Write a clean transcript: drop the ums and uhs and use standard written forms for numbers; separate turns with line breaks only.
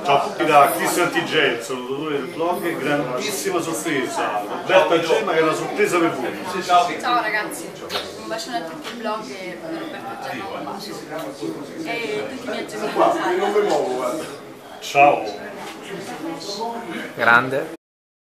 Da Cristian TJ, salvatore del blog, grandissima sorpresa. Roberta Gemma che è una sorpresa per voi.
Ciao ragazzi, un bacione a tutti i blog e da Roberta Gemma un bacio. E tutti i miei genitori.
Ciao.
Grande.